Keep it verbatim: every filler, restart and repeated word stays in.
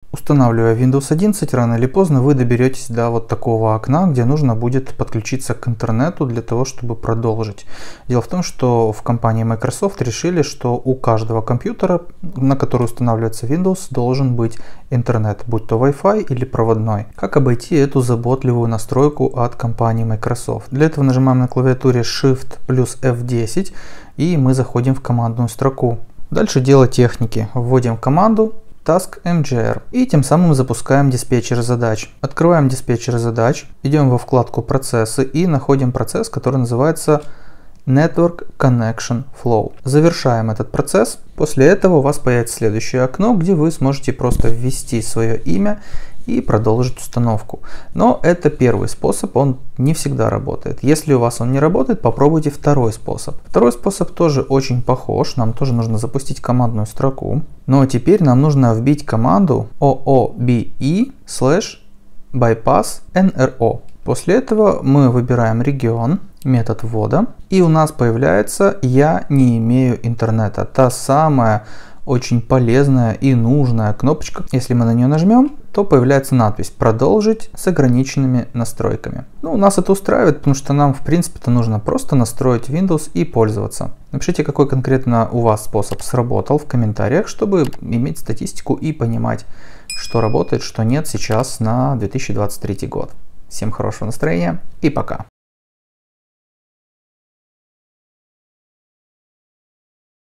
Устанавливая Windows одиннадцать, рано или поздно вы доберетесь до вот такого окна, где нужно будет подключиться к интернету для того, чтобы продолжить. Дело в том, что в компании Microsoft решили, что у каждого компьютера, на который устанавливается Windows, должен быть интернет, будь то Wi-Fi или проводной. Как обойти эту заботливую настройку от компании Microsoft? Для этого нажимаем на клавиатуре Shift плюс эф десять и мы заходим в командную строку. Дальше дело техники. Вводим команду task.mgr и тем самым запускаем диспетчер задач. Открываем диспетчер задач, идем во вкладку процессы и находим процесс, который называется Network Connection Flow. Завершаем этот процесс. После этого у вас появится следующее окно, где вы сможете просто ввести свое имя и продолжить установку. Но это первый способ, он не всегда работает. Если у вас он не работает, попробуйте второй способ. Второй способ тоже очень похож, нам тоже нужно запустить командную строку. Но теперь нам нужно вбить команду oobe slash bypass nro. После этого мы выбираем регион, метод ввода, и у нас появляется «Я не имею интернета». Та самая очень полезная и нужная кнопочка. Если мы на нее нажмем, то появляется надпись «Продолжить с ограниченными настройками». Ну, нас это устраивает, потому что нам в принципе-то нужно просто настроить Windows и пользоваться. Напишите, какой конкретно у вас способ сработал в комментариях, чтобы иметь статистику и понимать, что работает, что нет сейчас на две тысячи двадцать третий год. Всем хорошего настроения и пока!